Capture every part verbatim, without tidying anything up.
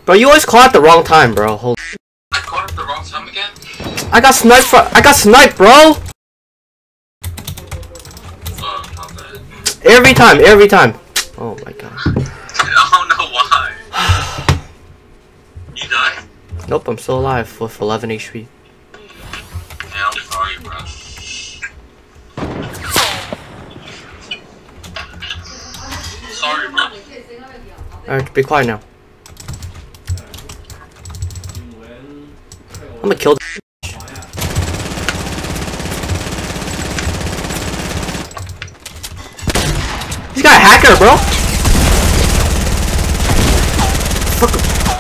Bro, you always call at the wrong time, bro. Hold. I called at the wrong time again? I got sniped. For I got sniped, bro. Oh, not bad. Every time, every time. Oh my god. I don't know why. You died? Nope, I'm still alive with eleven H P. Yeah, I'm sorry, bro. Sorry, bro. Alright, be quiet now. I'm gonna kill. He's got a hacker, bro. Fuck.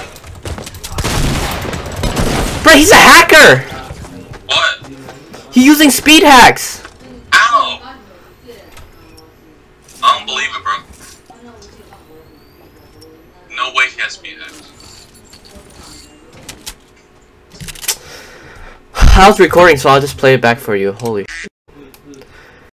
Bro, he's a hacker. What? He's using speed hacks. Ow! I don't believe it, bro. No way he has speed hacks. I was recording, so I'll just play it back for you. Holy.